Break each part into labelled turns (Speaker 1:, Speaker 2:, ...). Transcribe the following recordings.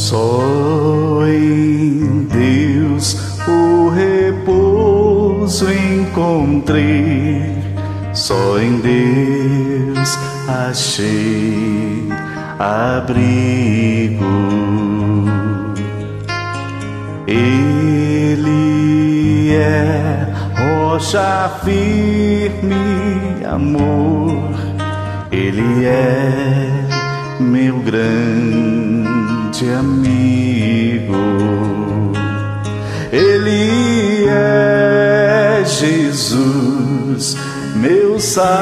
Speaker 1: Só em Deus o repouso encontrei, só em Deus achei abrigo. Ele é rocha firme, amor. Ele é meu grande amigo. Ele é Jesus, meu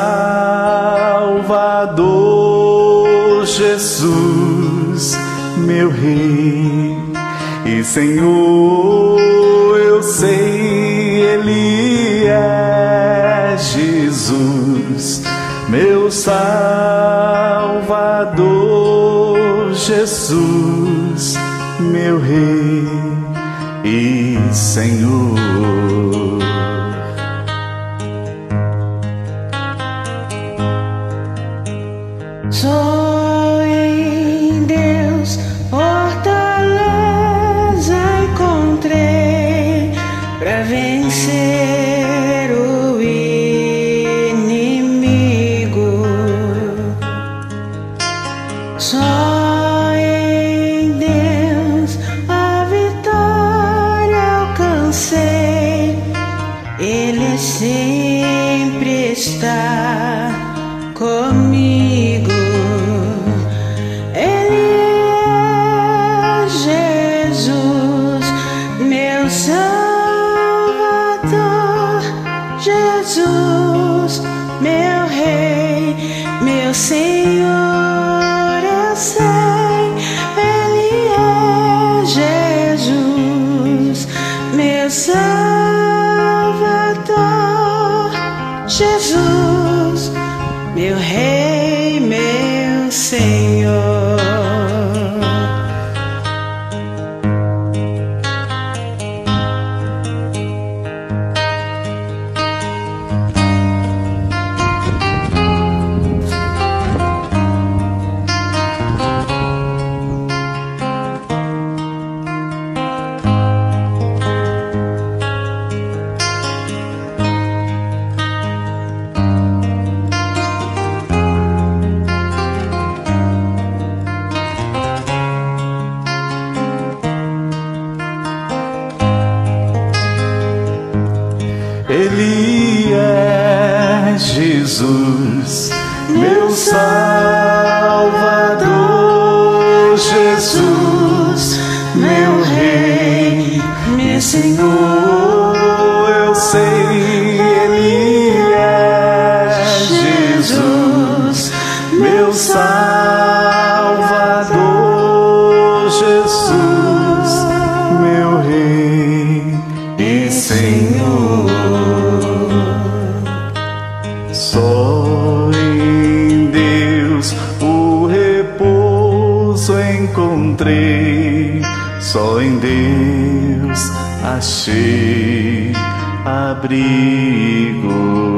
Speaker 1: Salvador. Jesus, meu Rei e Senhor, eu sei, Ele é Jesus, meu Salvador. Jesus, meu Rei e Senhor.
Speaker 2: Só em Deus fortaleza encontrei pra vencer o inimigo. Só em Deus a vitória alcancei. Ele sempre está comigo. Ele é Jesus, meu Salvador. Jesus, meu Rei, meu Senhor, eu sei. Ele é Jesus, meu Salvador. Jesus, meu Rei, meu Senhor.
Speaker 1: Ele é Jesus, meu Salvador. Jesus, meu Rei, meu Senhor, eu sei. Ele é Jesus, meu Salvador. Jesus, meu Rei e Senhor. Só em Deus o repouso encontrei, só em Deus achei abrigo.